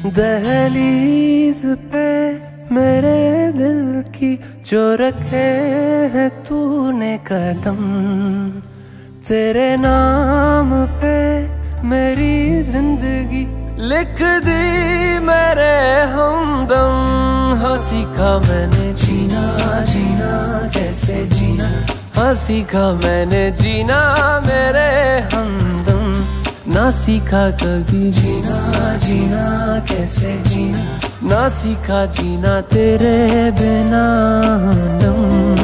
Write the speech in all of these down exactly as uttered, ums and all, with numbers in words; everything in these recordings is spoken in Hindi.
दहलीज पे मेरे दिल की जो रखे है तूने कदम, तेरे नाम पे मेरी जिंदगी लिख दी मेरे हमदम। हाँ सीखा मैंने जीना जीना कैसे जीना, हाँ सीखा मैंने जीना मेरे हमदम। ना सीखा कभी जीना जीना कैसे जीना, ना सीखा जीना तेरे बिना हमदम।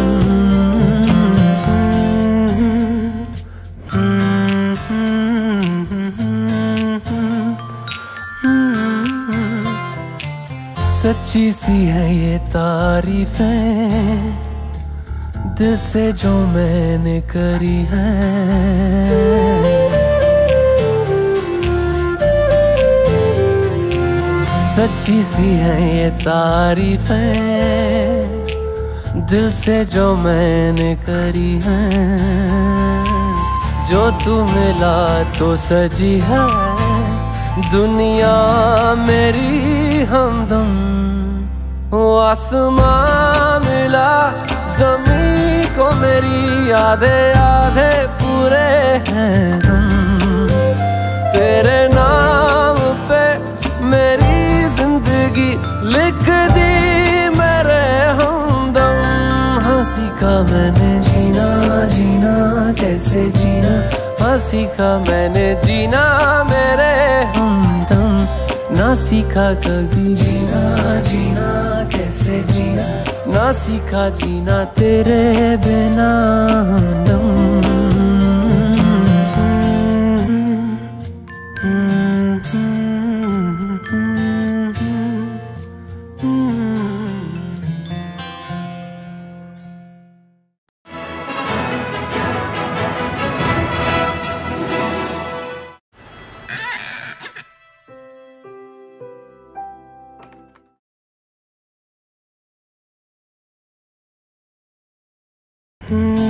सच्ची सी है ये तारीफें दिल से जो मैंने करी है, सच्ची सी है ये तारीफें दिल से जो मैंने करी है। जो तू मिला तो सजी है दुनिया मेरी हमदम। वो आसमां मिला ज़मीं को मेरी आधे आधे पूरे हैं हम। तेरे नाम पे मेरी जिंदगी लिख दी मेरे हमदम। हाँ सीखा मैंने जीना जीना कैसे जीना, हाँ सीखा मैंने जीना मेरे हमदम। ना सीखा कभी जीना जीना कैसे जीना, ना सीखा जीना तेरे बिना हमदम। Hmm.